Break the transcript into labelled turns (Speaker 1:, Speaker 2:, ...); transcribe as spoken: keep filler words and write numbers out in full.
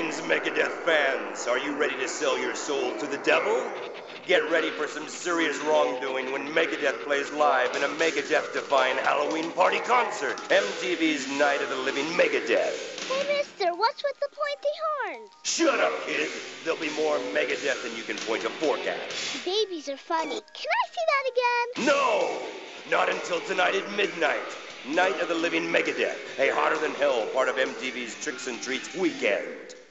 Speaker 1: Greetings, Megadeth fans. Are you ready to sell your soul to the devil? Get ready for some serious wrongdoing when Megadeth plays live in a Megadeth-defying Halloween party concert. M T V's Night of the Living Megadeth.
Speaker 2: Hey, mister, what's with the pointy horns?
Speaker 1: Shut up, kid. There'll be more Megadeth than you can point a fork at.
Speaker 2: Babies are funny. Can I see that again?
Speaker 1: No! Not until tonight at midnight. Night of the Living Megadeth, a hotter-than-hell part of M T V's Tricks and Treats weekend.